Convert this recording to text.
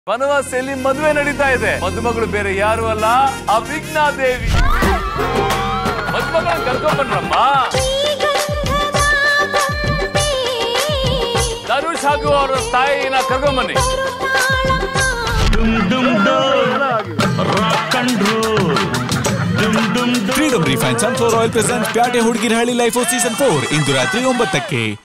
ಬನವಾಸಿಯಲ್ಲಿ ಮದುವೆ ನಡೀತಾ ಇದೆ. ಮದುಮಗಳು ಬೇರೆ ಯಾರು ಅಲ್ಲ, ಅಭಿಜ್ಞಾ ದೇವಿ. ಮದುಮಗಳನ್ನ ಕರ್ಕೊಂಡ್ಬನ್ರಮ್ಮ. ಧನುಷ್ ಹಾಗೂ ಅವರ ತಾಯಿನ ಕರ್ಕೊಂಡ್ಬನ್ನಿ. Freedom refine sunflower oil present ಪ್ಯಾಟೆ ಹುಡುಗಿರ ಹಳ್ಳಿ ಲೈಫ್ ಸೀಸನ್ 4 ಇಂದು ರಾತ್ರಿ 9ಕ್ಕೆ.